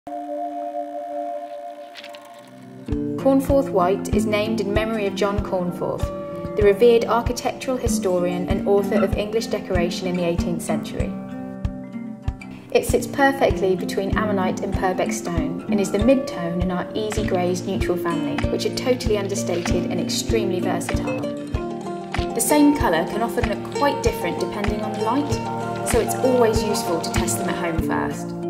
Cornforth White is named in memory of John Cornforth, the revered architectural historian and author of English decoration in the 18th century. It sits perfectly between Ammonite and Purbeck Stone and is the mid-tone in our easy greys neutral family, which are totally understated and extremely versatile. The same colour can often look quite different depending on the light, so it's always useful to test them at home first.